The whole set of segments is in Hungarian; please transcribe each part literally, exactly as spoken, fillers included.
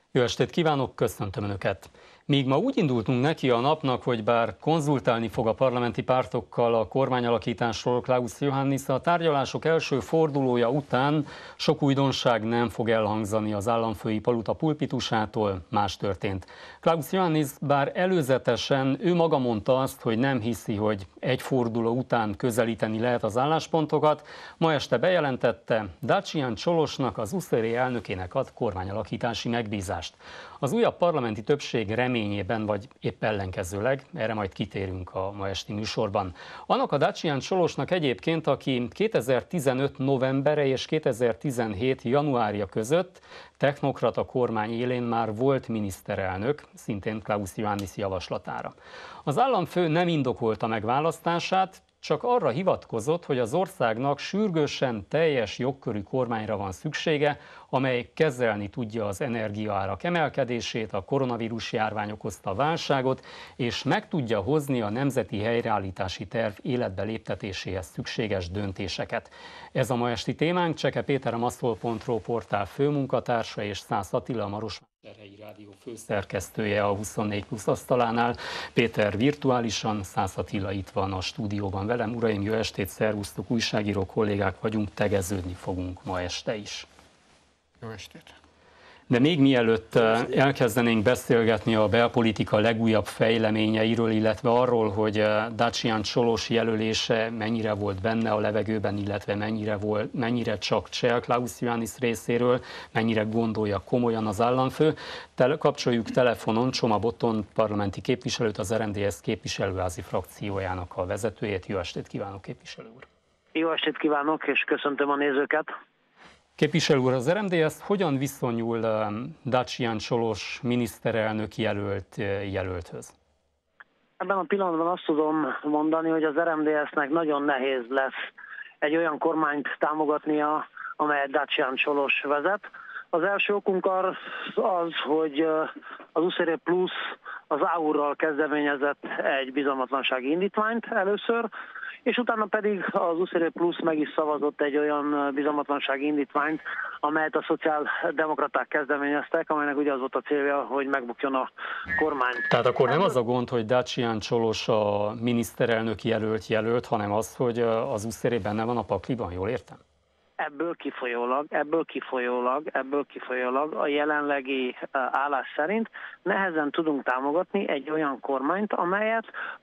Jó estét kívánok, köszöntöm Önöket! Míg ma úgy indultunk neki a napnak, hogy bár konzultálni fog a parlamenti pártokkal a kormányalakításról Klaus Iohannis, a tárgyalások első fordulója után sok újdonság nem fog elhangzani az államfői palota pulpitusától, más történt. Klaus Iohannis bár előzetesen ő maga mondta azt, hogy nem hiszi, hogy egy forduló után közelíteni lehet az álláspontokat, ma este bejelentette, Dacian Csolosnak, az u es zé er elnökének ad kormányalakítási megbízást. Az újabb parlamenti többség reményében, vagy épp ellenkezőleg, erre majd kitérünk a ma esti műsorban. Annak a Dacian Csolosnak egyébként, aki kétezer-tizenöt novembere és kétezer-tizenhét januárja között technokrata kormány élén már volt miniszterelnök, szintén Klaus Iohannis javaslatára. Az államfő nem indokolta meg választását, csak arra hivatkozott, hogy az országnak sürgősen teljes jogkörű kormányra van szüksége, amely kezelni tudja az energiaárak emelkedését, a koronavírus járvány okozta válságot, és meg tudja hozni a nemzeti helyreállítási terv életbe léptetéséhez szükséges döntéseket. Ez a ma esti témánk. Cseke Péter, a maszol pont ro portál főmunkatársa, és Szász Attila, a Marosvásárhelyi Rádió főszerkesztője a huszonnégy plusz asztalánál. Péter virtuálisan, Szász Attila itt van a stúdióban velem. Uraim, jó estét, szervusztok, újságíró kollégák vagyunk, tegeződni fogunk ma este is. Jó estét! De még mielőtt elkezdenénk beszélgetni a belpolitika legújabb fejleményeiről, illetve arról, hogy Dacian Csolos jelölése mennyire volt benne a levegőben, illetve mennyire, volt, mennyire csak csel Klaus Iohannis részéről, mennyire gondolja komolyan az államfő, Tele, kapcsoljuk telefonon Csoma Botton parlamenti képviselőt, az er em dé es képviselőházi frakciójának a vezetőjét. Jó estét kívánok, képviselő úr! Jó estét kívánok, és köszöntöm a nézőket! Képviselő úr, az er em dé es hogyan viszonyul Dacian Csolos miniszterelnök jelölt jelölthöz? Ebben a pillanatban azt tudom mondani, hogy az er em dé es-nek nagyon nehéz lesz egy olyan kormányt támogatnia, amelyet Dacian Csolos vezet. Az első okunk az, az hogy az u es zé er Plus az á u er-ral kezdeményezett egy bizalmatlansági indítványt először, és utána pedig az u es zé er Plus meg is szavazott egy olyan bizalmatlansági indítványt, amelyet a szociáldemokraták kezdeményeztek, amelynek ugye az volt a célja, hogy megbukjon a kormány. Tehát akkor nem az a gond, hogy Dacian Csolos a miniszterelnök jelölt jelölt, hanem az, hogy az u es zé er benne van a pakliban, jól értem? Ebből kifolyólag, ebből kifolyólag, ebből kifolyólag a jelenlegi állás szerint nehezen tudunk támogatni egy olyan kormányt, amelyet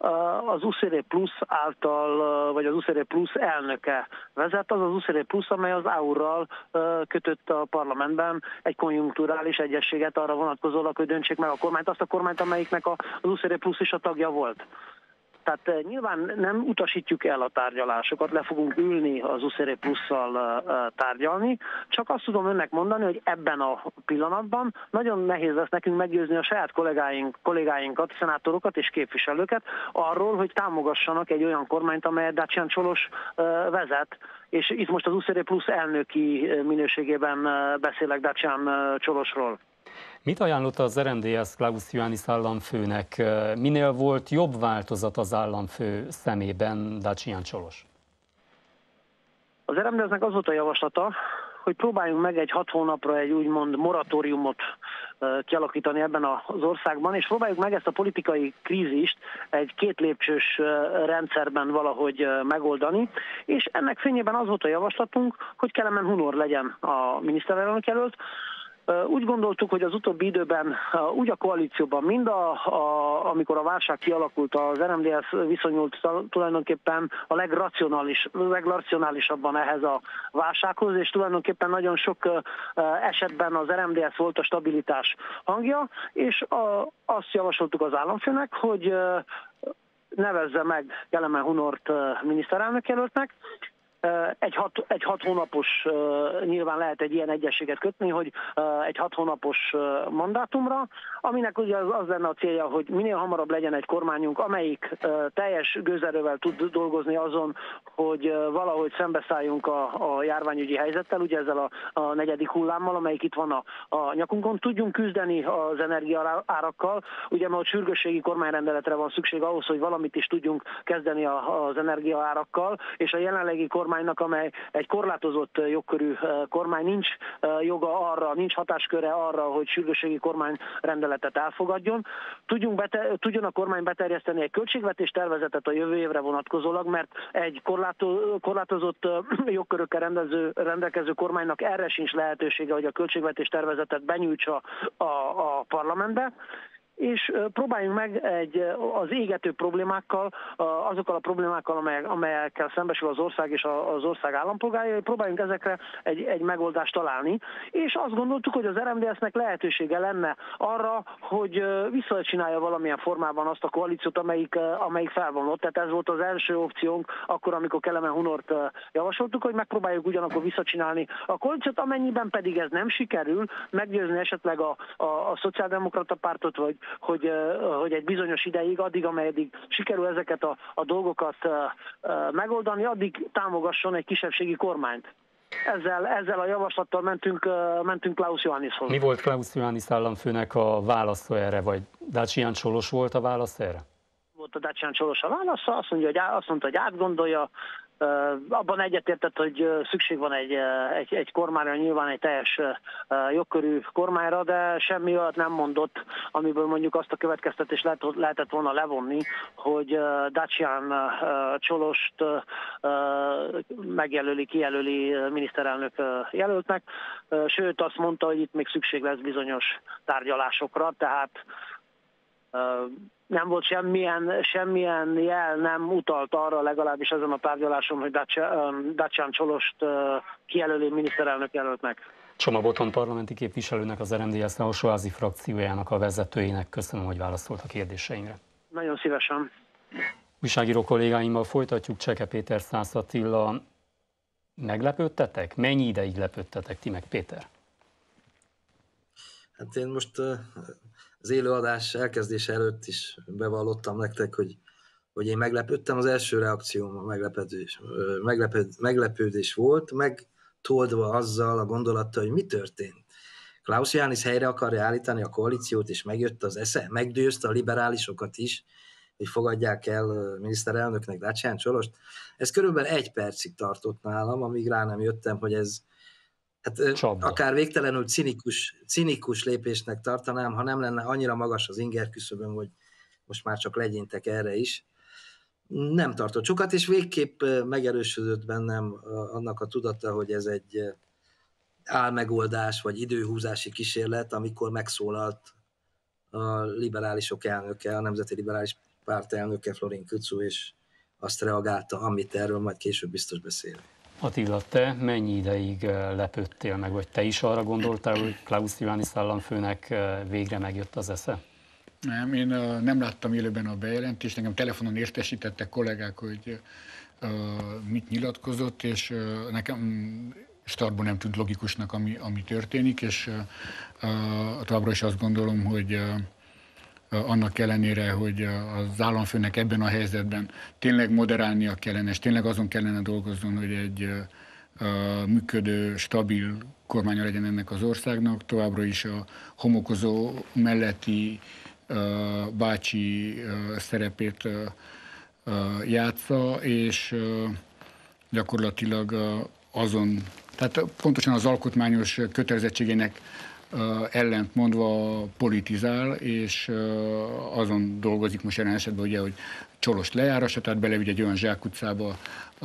az u es zé er Plus által, vagy az u es zé er Plus elnöke vezet, az az u es zé er Plus, amely az á u er-ral kötött a parlamentben egy konjunkturális egyességet arra vonatkozólag, hogy döntsék meg a kormányt, azt a kormányt, amelyiknek az u es zé er Plus is a tagja volt. Tehát nyilván nem utasítjuk el a tárgyalásokat, le fogunk ülni az u es zé er Plusszal tárgyalni, csak azt tudom önnek mondani, hogy ebben a pillanatban nagyon nehéz lesz nekünk meggyőzni a saját kollégáink, kollégáinkat, szenátorokat és képviselőket arról, hogy támogassanak egy olyan kormányt, amelyet Dacian Csolos vezet, és itt most az u es zé er Plus elnöki minőségében beszélek Dacian Csolosról. Mit ajánlott az er em dé es Klaus Iohannis államfőnek? Minél volt jobb változat az államfő szemében Dacian Csolos? Az er em dé es-nek az volt a javaslata, hogy próbáljunk meg egy hat hónapra egy úgymond moratóriumot kialakítani ebben az országban, és próbáljuk meg ezt a politikai krízist egy két lépcsős rendszerben valahogy megoldani, és ennek fényében az volt a javaslatunk, hogy Kelemen Hunor legyen a miniszterelnök jelölt. Úgy gondoltuk, hogy az utóbbi időben úgy a koalícióban, mind a, a, amikor a válság kialakult, az er em dé es viszonyult tulajdonképpen a legracionális, legracionálisabban ehhez a válsághoz, és tulajdonképpen nagyon sok esetben az er em dé es volt a stabilitás hangja, és a, azt javasoltuk az államfőnek, hogy nevezze meg Kelemen Hunort miniszterelnök jelöltnek. Egy hat, egy hat hónapos, nyilván lehet egy ilyen egyességet kötni, hogy egy hat hónapos mandátumra, aminek ugye az, az lenne a célja, hogy minél hamarabb legyen egy kormányunk, amelyik teljes gőzerővel tud dolgozni azon, hogy valahogy szembeszálljunk a, a járványügyi helyzettel, ugye ezzel a, a negyedik hullámmal, amelyik itt van a, a nyakunkon. Tudjunk küzdeni az energiaárakkal, ugye mert sürgősségi kormányrendeletre van szükség ahhoz, hogy valamit is tudjunk kezdeni a, az energiaárakkal, és a jelenlegi kormánynak, amely egy korlátozott jogkörű kormány, nincs joga arra, nincs hatásköre arra, hogy sürgősségi kormányrendeletet elfogadjon. Tudjunk bete, tudjon a kormány beterjeszteni egy költségvetés tervezetet a jövő évre vonatkozólag, mert egy korlátozott jogkörökkel rendező, rendelkező kormánynak erre sincs lehetősége, hogy a költségvetés tervezetet benyújtsa a, a parlamentbe, és próbáljunk meg egy, az égető problémákkal, azokkal a problémákkal, amelyek, amelyekkel szembesül az ország és az ország állampolgárai, próbáljunk ezekre egy, egy megoldást találni. És azt gondoltuk, hogy az er em dé es-nek lehetősége lenne arra, hogy visszacsinálja valamilyen formában azt a koalíciót, amelyik, amelyik felvonult. Tehát ez volt az első opciónk, akkor, amikor Kelemen Hunort javasoltuk, hogy megpróbáljuk ugyanakkor visszacsinálni a koalíciót, amennyiben pedig ez nem sikerül, meggyőzni esetleg a, a, a szociáldemokrata pártot, vagy Hogy, hogy egy bizonyos ideig, addig, ameddig sikerül ezeket a, a dolgokat megoldani, addig támogasson egy kisebbségi kormányt. Ezzel, ezzel a javaslattal mentünk, mentünk Klaus Iohannishoz. Mi volt Klaus Iohannis államfőnek a válasza erre, vagy Dacian Csolos volt a válasz erre? Volt a Dacian Csolos a válasza, azt, mondja, hogy, azt mondta, hogy átgondolja. Abban egyetértett, hogy szükség van egy, egy, egy kormányra, nyilván egy teljes jogkörű kormányra, de semmi olyat nem mondott, amiből mondjuk azt a következtetést lehet, lehetett volna levonni, hogy Dacian Csolost megjelöli, kijelöli miniszterelnök jelöltnek, sőt azt mondta, hogy itt még szükség lesz bizonyos tárgyalásokra, tehát nem volt semmilyen, semmilyen jel, nem utalt arra legalábbis ezen a tárgyaláson, hogy Dacian Csolost kijelöli miniszterelnök jelöltnek. Csoma Botond parlamenti képviselőnek, az er em dé es alsóházi frakciójának a vezetőjének köszönöm, hogy válaszolt a kérdéseinkre. Nagyon szívesen. Újságíró kollégáimmal folytatjuk. Cseke Péter, Szász Attila. Meglepődtetek? Mennyi ideig lepődtetek ti meg, Péter? Hát én most az élőadás elkezdése előtt is bevallottam nektek, hogy, hogy én meglepődtem. Az első reakcióm a meglepődés, meglepőd, meglepődés volt, megtoldva azzal a gondolattal, hogy mi történt. Klaus Iohannis helyre akarja állítani a koalíciót, és megjött az esze, meggyőzte a liberálisokat is, hogy fogadják el miniszterelnöknek Dacian Csolost. Ez körülbelül egy percig tartott nálam, amíg rá nem jöttem, hogy ez hát, Csabba. akár végtelenül cinikus, cinikus lépésnek tartanám, ha nem lenne annyira magas az inger küszöböm, hogy most már csak legyintek erre is. Nem tartott sokat, és végképp megerősödött bennem annak a tudata, hogy ez egy álmegoldás, vagy időhúzási kísérlet, amikor megszólalt a liberálisok elnöke, a Nemzeti Liberális Párt elnöke, Florin Kucu, és azt reagálta, amit erről majd később biztos beszélünk. Attila, te mennyi ideig lepődtél meg, vagy te is arra gondoltál, hogy Klaus Iohannis államfőnek végre megjött az esze? Nem, én nem láttam élőben a bejelentést, nekem telefonon értesítettek kollégák, hogy uh, mit nyilatkozott, és uh, nekem startban nem tűnt logikusnak, ami, ami történik, és uh, továbbra is azt gondolom, hogy uh, annak ellenére, hogy az államfőnek ebben a helyzetben tényleg moderálnia kellene, és tényleg azon kellene dolgozzon, hogy egy uh, működő, stabil kormánya legyen ennek az országnak, továbbra is a homokozó melletti uh, bácsi uh, szerepét uh, uh, játsza, és uh, gyakorlatilag uh, azon, tehát pontosan az alkotmányos kötelezettségének ellent mondva politizál, és azon dolgozik most jelen esetben, ugye, hogy Csolost lejárassa, tehát belevigy egy olyan zsákutcába,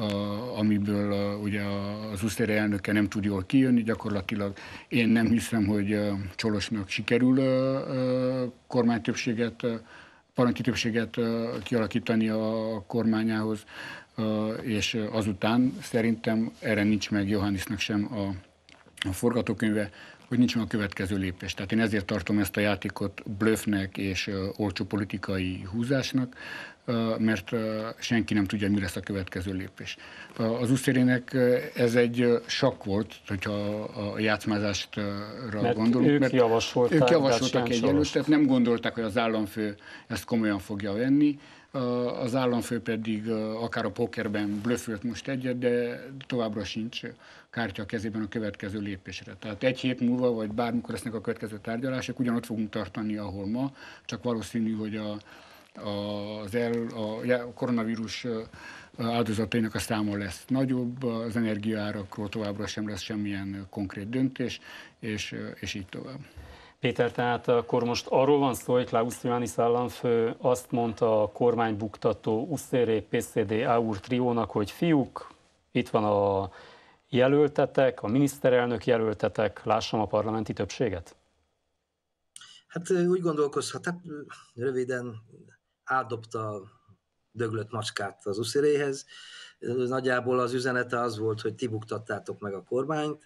amiből ugye az usztére elnöke nem tud jól kijönni. Gyakorlatilag én nem hiszem, hogy Csolosnak sikerül kormánytöbbséget, parlamenti többséget kialakítani a kormányához, és azután szerintem erre nincs meg Iohannisnak sem a, a forgatókönyve, hogy nincs meg a következő lépés. Tehát én ezért tartom ezt a játékot blöffnek és uh, olcsó politikai húzásnak. mert senki nem tudja, mi lesz a következő lépés. Az Usztérinek ez egy sakk volt, hogyha a játszmázásra mert gondolunk. Ők mert javasolták, ők javasoltak egy jelöltet, nem gondolták, hogy az államfő ezt komolyan fogja venni. Az államfő pedig akár a pokerben blöffölt most egyet, de továbbra sincs kártya a kezében a következő lépésre. Tehát egy hét múlva, vagy bármikor lesznek a következő tárgyalások, ugyanott fogunk tartani, ahol ma, csak valószínű, hogy a, az el, a koronavírus áldozatainak a száma lesz nagyobb, az energiaárakról továbbra sem lesz semmilyen konkrét döntés, és, és így tovább. Péter, tehát akkor most arról van szó, hogy Klaus Iohannis államfő azt mondta a kormánybuktató Usztéré pé cé dé á u er triónak, hogy fiúk, itt van a jelöltetek, a miniszterelnök jelöltetek, lássam a parlamenti többséget? Hát úgy gondolkozhat, hát röviden átdobta a döglött macskát az Usztéréhez. Nagyjából az üzenete az volt, hogy ti buktattátok meg a kormányt,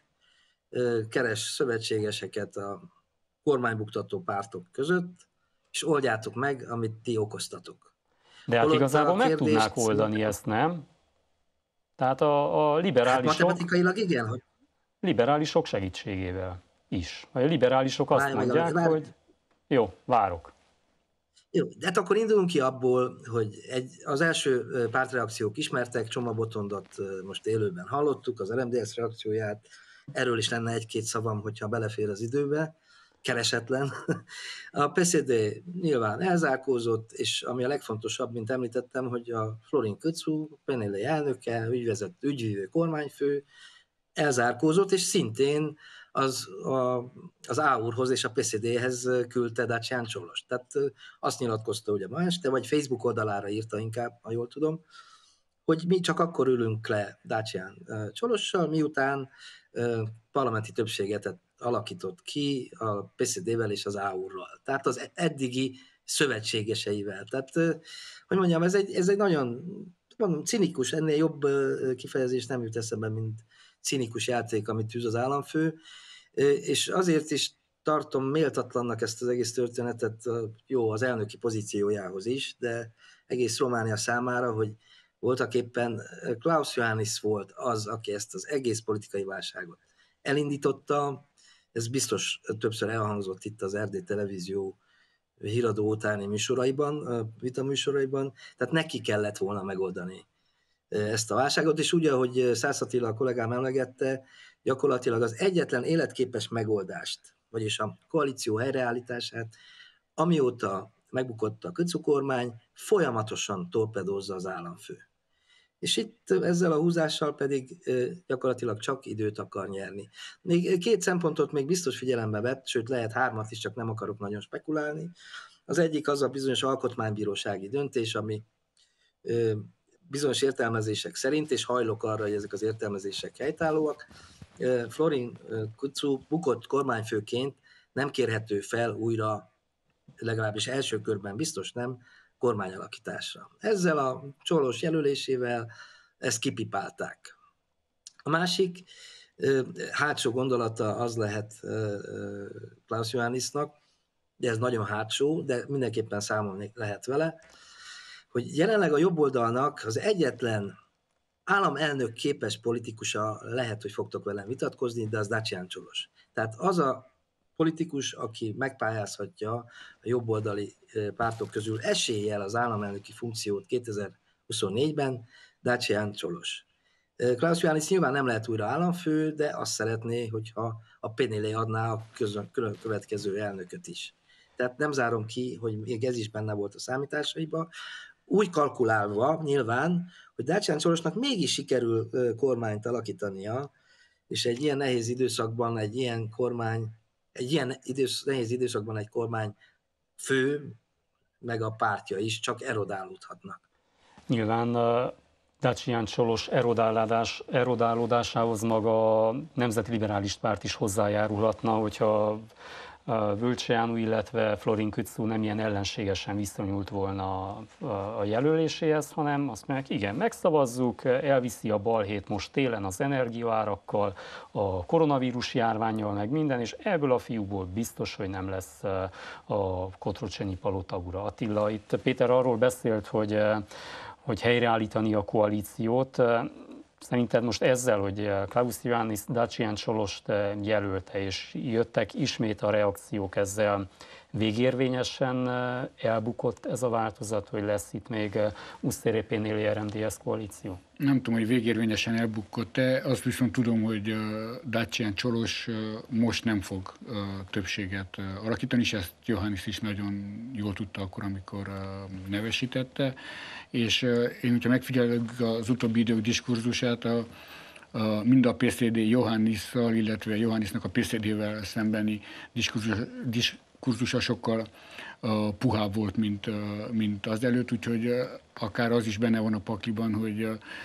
keres szövetségeseket a kormánybuktató pártok között, és oldjátok meg, amit ti okoztatok. De hát Holott igazából meg kérdést... tudnák oldani ezt, nem? Tehát a, a liberálisok... Hát matematikailag igen, hogy... Liberálisok segítségével is. A liberálisok azt Várj, mondják, várj. hogy jó, várok. Jó, de hát akkor indulunk ki abból, hogy egy, az első pártreakciók ismertek, Csoma Botondot most élőben hallottuk, az er em dé es reakcióját, erről is lenne egy-két szavam, hogyha belefér az időbe, keresetlen. A pé cé dé nyilván elzárkózott, és ami a legfontosabb, mint említettem, hogy a Florin Köczú, Penelé elnöke, ügyvezet, ügyvívő kormányfő elzárkózott, és szintén az, a, az á u er-hoz és a pé cé dé-hez küldte Dacian Csolost. Tehát azt nyilatkozta ugye ma este, vagy Facebook oldalára írta inkább, ha jól tudom, hogy mi csak akkor ülünk le Dacian Csolossal, miután parlamenti többséget alakított ki a pé cé dé-vel és az á u er-ral. Tehát az eddigi szövetségeseivel. Tehát, hogy mondjam, ez egy, ez egy nagyon mondom, cinikus, ennél jobb kifejezés nem jut eszembe, mint cinikus játék, amit tűz az államfő, és azért is tartom méltatlannak ezt az egész történetet, jó, az elnöki pozíciójához is, de egész Románia számára, hogy voltaképpen Klaus Iohannis volt az, aki ezt az egész politikai válságot elindította. Ez biztos többször elhangzott itt az er dé Televízió híradó utáni műsoraiban, vitaműsoraiban, tehát neki kellett volna megoldani ezt a válságot, és úgy, ahogy Szász Attila a kollégám emlegette, gyakorlatilag az egyetlen életképes megoldást, vagyis a koalíció helyreállítását, amióta megbukott a Köczú kormány, folyamatosan torpedózza az államfő. És itt ezzel a húzással pedig gyakorlatilag csak időt akar nyerni. Még két szempontot még biztos figyelembe vett, sőt lehet hármat is, csak nem akarok nagyon spekulálni. Az egyik az a bizonyos alkotmánybírósági döntés, ami bizonyos értelmezések szerint, és hajlok arra, hogy ezek az értelmezések helytállóak, Florin Köczú bukott kormányfőként nem kérhető fel újra, legalábbis első körben biztos nem, kormányalakításra. Ezzel a Csolos jelölésével ezt kipipálták. A másik hátsó gondolata az lehet Klaus Iohannisnak, de ez nagyon hátsó, de mindenképpen számolni lehet vele, hogy jelenleg a jobb oldalnak az egyetlen államelnök képes politikusa lehet, hogy fogtok velem vitatkozni, de az Dacian Csolos. Tehát az a politikus, aki megpályázhatja a jobboldali pártok közül eséllyel az államelnöki funkciót kétezer-huszonnégyben, Dacian Csolos. Klaus Iohannis nyilván nem lehet újra államfő, de azt szeretné, hogyha a Penelé adná a közön, következő elnököt is. Tehát nem zárom ki, hogy még ez is benne volt a számításaiba, úgy kalkulálva nyilván, hogy Dacian Csolosnak mégis sikerül kormányt alakítania, és egy ilyen nehéz időszakban egy ilyen kormány, egy ilyen idősz, nehéz időszakban egy kormány fő, meg a pártja is csak erodálódhatnak. Nyilván Dacian Csolos erodálódás, erodálódásához maga a Nemzeti Liberális Párt is hozzájárulhatna, hogyha Völcse János, illetve Florin Kützú nem ilyen ellenségesen viszonyult volna a jelöléséhez, hanem azt mondják, igen, megszavazzuk, elviszi a balhét most télen az energiaárakkal, a koronavírus járvánnyal, meg minden, és ebből a fiúból biztos, hogy nem lesz a Kotrocsenyi palota ura. Attila, itt Péter arról beszélt, hogy, hogy helyreállítani a koalíciót. Szerinted most ezzel, hogy Klaus Iohannis Dacian Csolost jelölte, és jöttek ismét a reakciók, ezzel végérvényesen elbukott ez a változat, hogy lesz itt még Usztéré-Pénéli er em dé es koalíció? Nem tudom, hogy végérvényesen elbukkott-e, azt viszont tudom, hogy Dacian Csolos most nem fog többséget alakítani, és ezt Iohannis is nagyon jól tudta akkor, amikor nevesítette. És én, hogyha megfigyelek az utóbbi idők diskurzusát, a, a, mind a pé cé dé Iohannissal, illetve Iohannisnak a pé cé dével szembeni diskurzus, diskurzusa sokkal uh, puhább volt, mint, uh, mint az előtt, úgyhogy uh, akár az is benne van a pakliban, hogy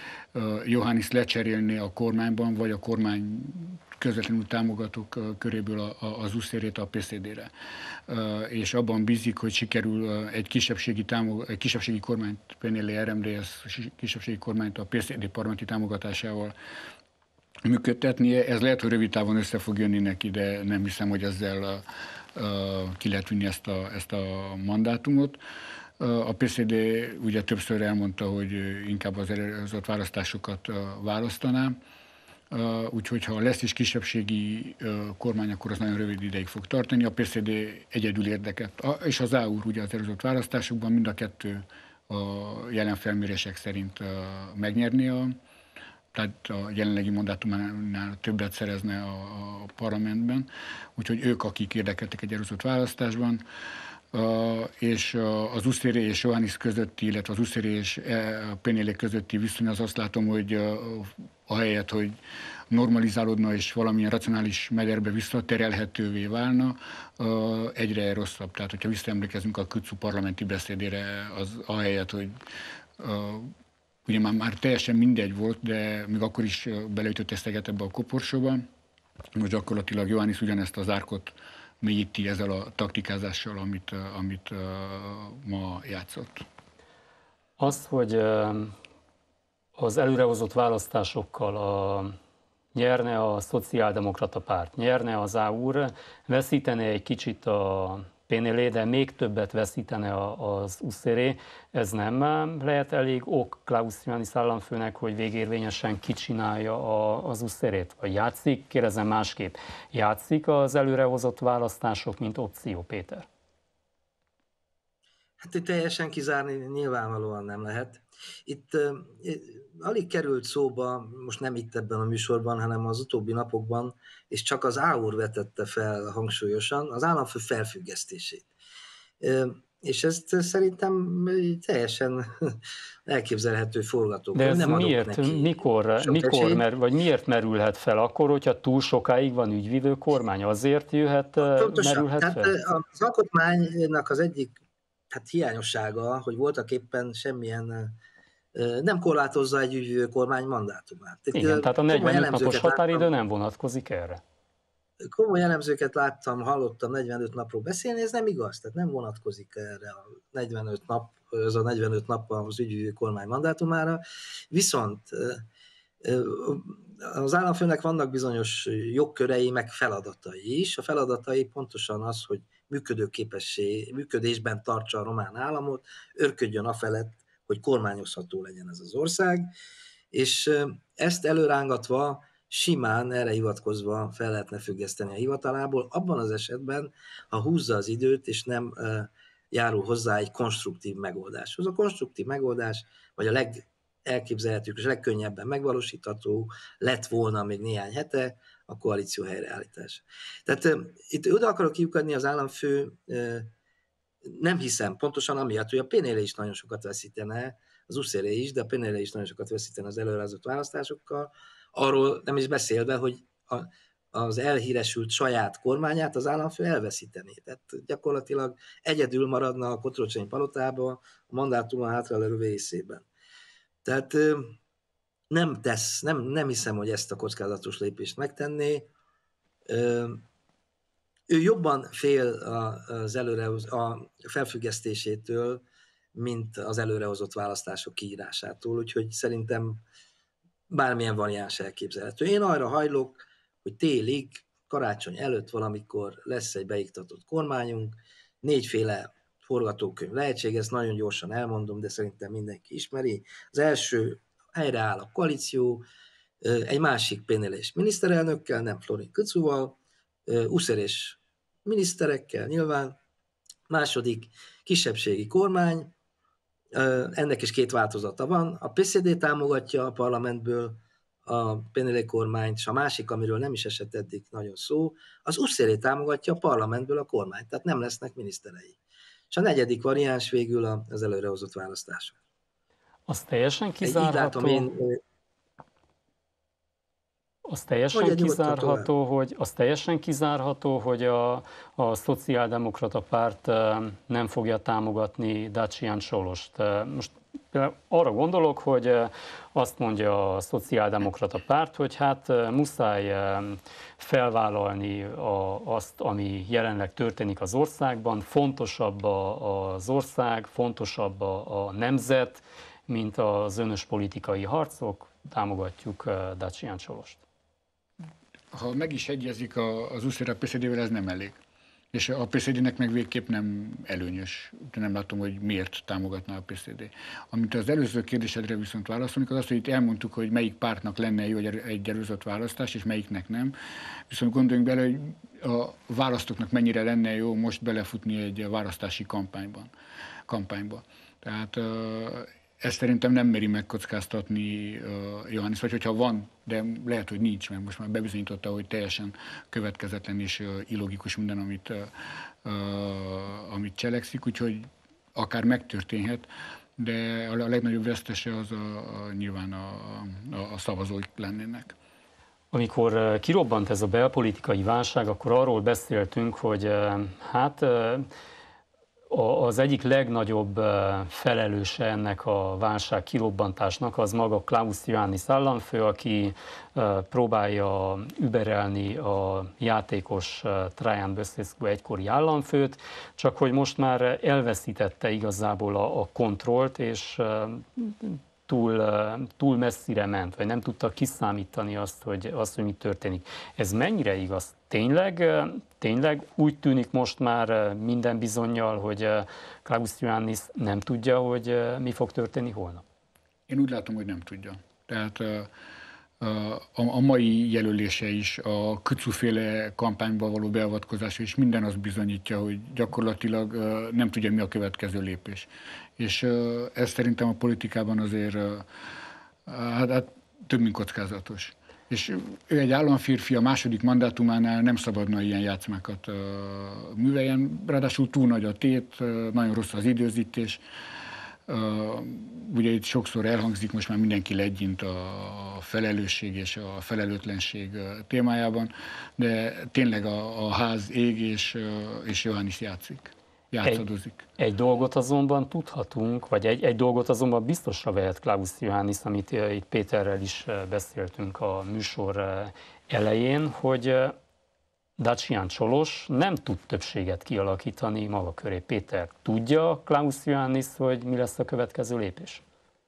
uh, Iohannis lecserélné a kormányban, vagy a kormány közvetlenül támogatók uh, köréből a, a, az Usztérét a pé cé dére. Uh, és abban bízik, hogy sikerül uh, egy kisebbségi, támog, egy kisebbségi kormányt, Pénéli er em dé es kisebbségi kormányt a pé cé dé parlamenti támogatásával működtetnie. Ez lehet, hogy rövid távon össze fog jönni neki, de nem hiszem, hogy ezzel uh, uh, ki lehet vinni ezt a, ezt a mandátumot. Uh, a pé cé dé ugye többször elmondta, hogy inkább az előzött választásokat uh, választaná. Uh, úgyhogy ha lesz is kisebbségi uh, kormány, akkor az nagyon rövid ideig fog tartani. A pé cé dé egyedül érdeket, a, és az á u er ugye az előzött választásokban mind a kettő a jelen felmérések szerint uh, megnyerni a, tehát a jelenlegi mandátumánál többet szerezne a, a parlamentben, úgyhogy ők, akik érdekeltek egy előzött választásban, Uh, és uh, az Usztéré és Iohannis közötti, illetve az Usztéré és uh, Pénéli közötti viszony, az azt látom, hogy uh, ahelyett, hogy normalizálódna és valamilyen racionális mederbe visszaterelhetővé válna, uh, egyre rosszabb. Tehát, hogyha visszaemlékezünk a Kützú parlamenti beszédére, az ahelyett, hogy uh, ugye már, már teljesen mindegy volt, de még akkor is beleütött eszteget ebbe a koporsóba. Most gyakorlatilag Iohannis ugyanezt az árkot mélyíti ezzel a taktikázással, amit, amit uh, ma játszott. Az, hogy uh, az előrehozott választásokkal a, nyerne a Szociáldemokrata Párt, nyerne az á u er, veszítene egy kicsit a Pénélé, de még többet veszítene az Usztéré. Ez nem lehet elég ok Klaus Iohannis államfőnek, hogy végérvényesen kicsinálja az Usztérét? Vagy játszik? Kérdezem másképp. Játszik az előrehozott választások, mint opció, Péter? Hát itt teljesen kizárni nyilvánvalóan nem lehet. Itt uh, alig került szóba, most nem itt ebben a műsorban, hanem az utóbbi napokban, és csak az á u er vetette fel hangsúlyosan az államfő felfüggesztését. Uh, és ezt szerintem teljesen elképzelhető forgatókönyv. De ez nem miért, mikor, mikor mer, vagy miért merülhet fel akkor, hogyha túl sokáig van ügyvivő kormány? Azért jöhet, Pontosan. merülhet Tehát fel? az alkotmánynak az egyik hát hiányossága, hogy voltak éppen semmilyen, nem korlátozza egy ügyvivő kormány mandátumát. Igen, Itt tehát a negyvenöt napos határidő láttam, nem vonatkozik erre. Komoly elemzőket láttam, hallottam negyvenöt napról beszélni, ez nem igaz, tehát nem vonatkozik erre a negyvenöt nap, ez a negyvenöt nap az ügyvivő kormány mandátumára. Viszont az államfőnek vannak bizonyos jogkörei, meg feladatai is. A feladatai pontosan az, hogy működőképessé, működésben tartsa a román államot, örködjön afelett, hogy kormányozható legyen ez az ország, és ezt előrángatva simán erre hivatkozva fel lehetne függeszteni a hivatalából, abban az esetben, ha húzza az időt, és nem járul hozzá egy konstruktív megoldáshoz. A konstruktív megoldás, vagy a legelképzelhetőbb és legkönnyebben megvalósítható lett volna még néhány hete a koalíció helyreállítása. Tehát uh, itt oda akarok kiukadni az államfő, uh, nem hiszem, pontosan amiatt, hogy a Pénélé is nagyon sokat veszítene, az Usztéré is, de a Pénélé is nagyon sokat veszítene az előrehozott választásokkal, arról nem is beszélve, hogy a, az elhíresült saját kormányát az államfő elveszítené. Tehát gyakorlatilag egyedül maradna a Kotrocsenyi palotában a mandátuma hátralevő részében. Tehát nem tesz, nem, nem hiszem, hogy ezt a kockázatos lépést megtenné. ő jobban fél az előre, a felfüggesztésétől, mint az előrehozott választások kiírásától, úgyhogy szerintem bármilyen variáns elképzelhető. Én arra hajlok, hogy télig, karácsony előtt valamikor lesz egy beiktatott kormányunk, négyféle forgatókönyv lehetséges, ezt nagyon gyorsan elmondom, de szerintem mindenki ismeri. Az első, helyreáll a koalíció, egy másik pénelés miniszterelnökkel, nem Florin Kucuval, uszerés miniszterekkel nyilván, második kisebbségi kormány, ennek is két változata van, a pé cé dé támogatja a parlamentből a Penelé kormányt, és a másik, amiről nem is esett eddig nagyon szó, az u es zé támogatja a parlamentből a kormányt, tehát nem lesznek miniszterei. És a negyedik variáns végül az előrehozott választások. Az teljesen kizárható? Én, az teljesen kizárható, hogy, az teljesen kizárható, hogy a, a szociáldemokrata párt nem fogja támogatni Dacian Csolost. Most arra gondolok, hogy azt mondja a szociáldemokrata párt, hogy hát muszáj felvállalni a, azt, ami jelenleg történik az országban, fontosabb az ország, fontosabb a, a nemzet, mint az önös politikai harcok, támogatjuk Dacian Csolost. Ha meg is egyezik az u es zé er a pé cé dé-vel, ez nem elég. És a pé cé dé-nek meg végképp nem előnyös. Nem látom, hogy miért támogatná a pé cé dé. Amit az előző kérdésedre viszont válaszolni, az az, hogy itt elmondtuk, hogy melyik pártnak lenne jó egy előzött választás, és melyiknek nem. Viszont gondoljunk bele, hogy a választóknak mennyire lenne jó most belefutni egy választási kampányban, kampányba. Tehát ezt szerintem nem meri megkockáztatni uh, Iohannis, vagy hogyha van, de lehet, hogy nincs, mert most már bebizonyította, hogy teljesen következetlen és uh, illogikus minden, amit, uh, uh, amit cselekszik, úgyhogy akár megtörténhet, de a legnagyobb vesztese az a, a, nyilván a, a, a szavazóik lennének. Amikor kirobbant ez a belpolitikai válság, akkor arról beszéltünk, hogy hát az egyik legnagyobb felelőse ennek a válság kirobbantásnak az maga Klaus Iohannis államfő, aki próbálja überelni a játékos Traian Băsescu egykori államfőt, csak hogy most már elveszítette igazából a, a kontrollt, és túl, túl messzire ment, vagy nem tudta kiszámítani azt, hogy, azt, hogy mi történik. Ez mennyire igaz? Tényleg, tényleg úgy tűnik most már minden bizonnyal, hogy Klaus Iohannis nem tudja, hogy mi fog történni holnap? Én úgy látom, hogy nem tudja. Tehát a, a mai jelölése is, a Kucu-féle kampányba való beavatkozása is minden azt bizonyítja, hogy gyakorlatilag nem tudja, mi a következő lépés. És ez szerintem a politikában azért hát, hát több, mint kockázatos. És ő egy államférfi, a második mandátumánál nem szabadna ilyen játszmákat uh, műveljen, ráadásul túl nagy a tét, uh, nagyon rossz az időzítés. Uh, ugye itt sokszor elhangzik most már mindenki legyint a felelősség és a felelőtlenség témájában, de tényleg a, a ház ég és, uh, és Iohannis játszik. Játszadozik. Egy, egy dolgot azonban tudhatunk, vagy egy, egy dolgot azonban biztosra vehet Klaus Iohannis, amit itt Péterrel is beszéltünk a műsor elején, hogy Dacian Csolos nem tud többséget kialakítani maga köré. Péter, tudja Klaus Iohannis, hogy mi lesz a következő lépés?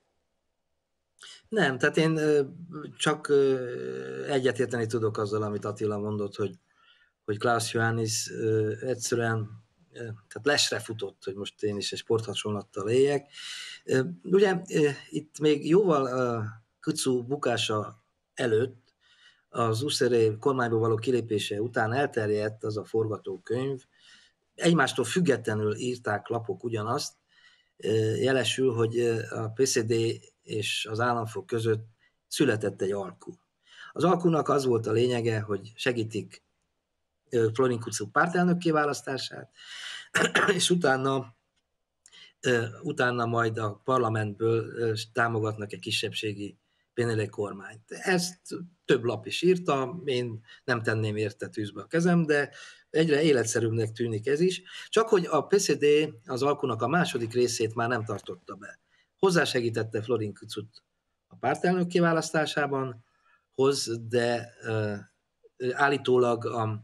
Nem, tehát én csak egyetérteni tudok azzal, amit Attila mondott, hogy, hogy Klaus Iohannis egyszerűen tehát lesre futott, hogy most én is egy sporthasonlattal éljek. Ugye itt még jóval Kucu bukása előtt, az u es zé er kormányból való kilépése után elterjedt az a forgatókönyv. Egymástól függetlenül írták lapok ugyanazt, jelesül, hogy a pé cé dé és az államfog között született egy alkú. Az alkunak az volt a lényege, hogy segítik Florin Kucu pártelnökké választását, és utána, utána majd a parlamentből támogatnak egy kisebbségi Penelé kormányt. Ezt több lap is írta, én nem tenném érte tűzbe a kezem, de egyre életszerűbbnek tűnik ez is. Csak hogy a pé cé dé az alkunak a második részét már nem tartotta be. Hozzásegítette Florin Kucut a pártelnökké választásában, hoz, de állítólag a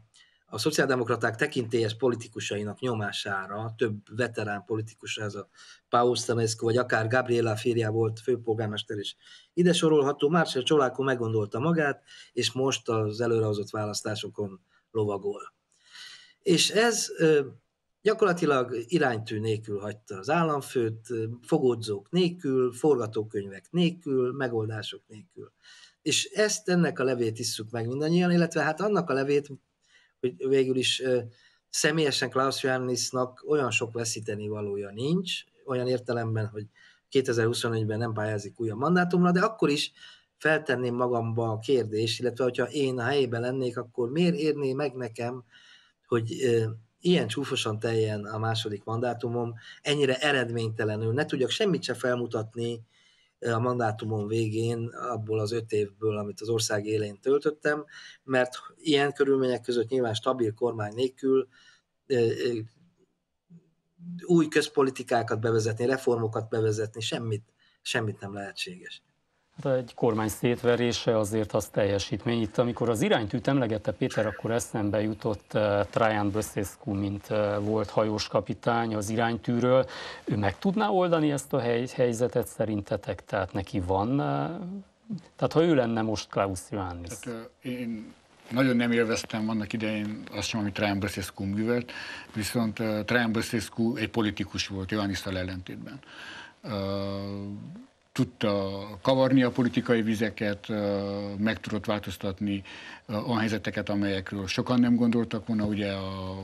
a szociáldemokraták tekintélyes politikusainak nyomására, több veterán politikus, ez a Paul Stanescu, vagy akár Gabriela Firia volt főpolgármester is ide sorolható, Marcel Ciolacu meggondolta magát, és most az előrehozott választásokon lovagol. És ez gyakorlatilag iránytű nélkül hagyta az államfőt, fogódzók nélkül, forgatókönyvek nélkül, megoldások nélkül. És ezt, ennek a levét isszuk meg mindannyian, illetve hát annak a levét, hogy végül is személyesen Klaus Iohannisnak olyan sok veszíteni valója nincs, olyan értelemben, hogy kétezer-huszonegyben nem pályázik újabb mandátumra, de akkor is feltenném magamba a kérdést, illetve hogyha én a helyében lennék, akkor miért érné meg nekem, hogy ilyen csúfosan teljen a második mandátumom, ennyire eredménytelenül, ne tudjak semmit se felmutatni a mandátumom végén abból az öt évből, amit az ország élén töltöttem, mert ilyen körülmények között nyilván stabil kormány nélkül új közpolitikákat bevezetni, reformokat bevezetni, semmit, semmit nem lehetséges. Hát egy kormány szétverése azért az teljesítmény. Itt, amikor az iránytűt emlegette Péter, akkor eszembe jutott uh, Traian Băsescu, mint uh, volt hajós kapitány az iránytűről. Ő meg tudná oldani ezt a hely, helyzetet szerintetek? Tehát neki van... Uh, tehát ha ő lenne most Klaus Iohannis? Tehát, uh, én nagyon nem élveztem annak idején azt sem, amit Traian Băsescu művelt, viszont uh, Traian Băsescu egy politikus volt, Iohannissal ellentétben. Uh, tudta kavarni a politikai vizeket, meg tudott változtatni olyan helyzeteket, amelyekről sokan nem gondoltak volna. Ugye a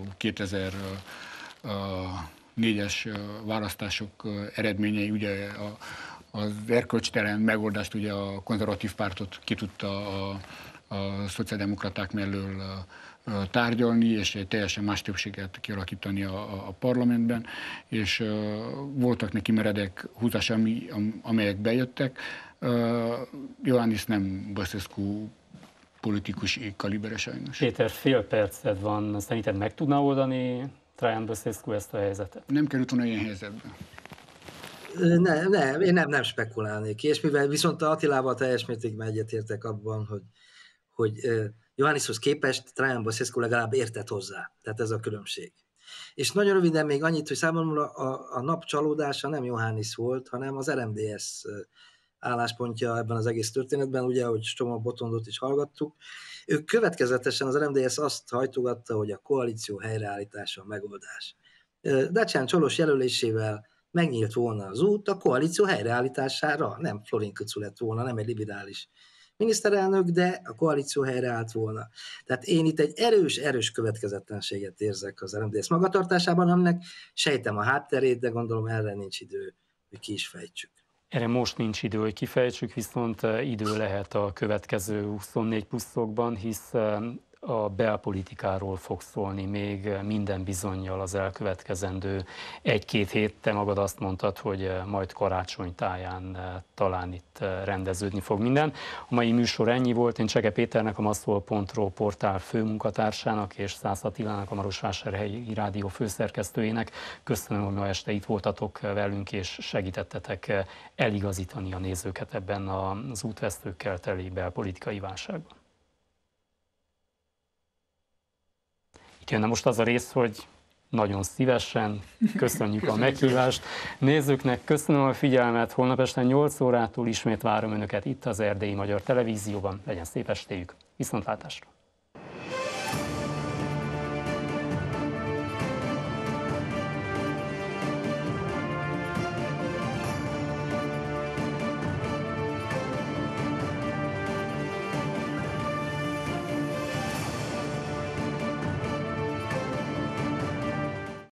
kétezer-négyes választások eredményei, ugye az erkölcstelen megoldást, ugye a konzervatív pártot ki tudta a, a szociáldemokraták mellől tárgyalni, és egy teljesen más többséget kialakítani a, a parlamentben, és uh, voltak neki meredek húzások, ami, amelyek bejöttek. Uh, Iohannis nem Băsescu politikus kalibere sajnos. Péter, fél perced van, szerinted meg tudná oldani Traian Băsescu ezt a helyzetet? Nem került volna ilyen helyzetbe. Nem, nem, én nem, nem spekulálnék, és mivel viszont Attilával teljes mértékben egyetértek abban, hogy, hogy Iohannishoz képest Traian Băsescu legalább értett hozzá. Tehát ez a különbség. És nagyon röviden még annyit, hogy számomra a, a nap csalódása nem Iohannis volt, hanem az er em dé es álláspontja ebben az egész történetben, ugye, ahogy Stoma Botondot is hallgattuk. Ők következetesen, az er em dé es azt hajtogatta, hogy a koalíció helyreállítása a megoldás. Dacian Csolos jelölésével megnyílt volna az út a koalíció helyreállítására, nem Florin Köcú lett volna, nem egy liberális miniszterelnök, de a koalíció helyreállt volna. Tehát én itt egy erős, erős következetlenséget érzek az er em dé es magatartásában, aminek sejtem a hátterét, de gondolom erre nincs idő, hogy ki is fejtsük. Erre most nincs idő, hogy kifejtsük, viszont idő lehet a következő huszonnégy pluszokban, hisz a belpolitikáról fog szólni még minden bizonnyal az elkövetkezendő egy-két hét. Te magad azt mondtad, hogy majd karácsony táján talán itt rendeződni fog minden. A mai műsor ennyi volt. Én Cseke Péternek, a maszol pont ro portál főmunkatársának és Szász Attilának, a Marosvásárhelyi Rádió főszerkesztőjének köszönöm, hogy ma este itt voltatok velünk és segítettetek eligazítani a nézőket ebben az útvesztőkkel teli belpolitikai válságban. Itt jönne most az a rész, hogy nagyon szívesen köszönjük a meghívást. Nézőknek köszönöm a figyelmet, holnap este nyolc órától ismét várom Önöket itt az Erdélyi Magyar Televízióban. Legyen szép estéjük, viszontlátásra!